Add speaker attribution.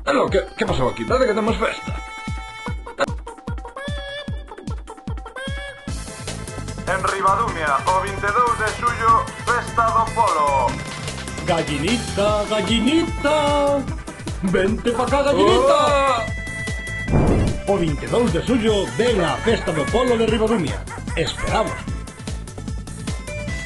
Speaker 1: Aló, que pasou aquí? Parece que temos festa.
Speaker 2: En Ribadumia, o 22 de xullo, Festa do Polo.
Speaker 3: Gallinita, gallinita, vente pa cá, gallinita. O 22 de xullo ven a Festa do Polo de Ribadumia. Esperamos.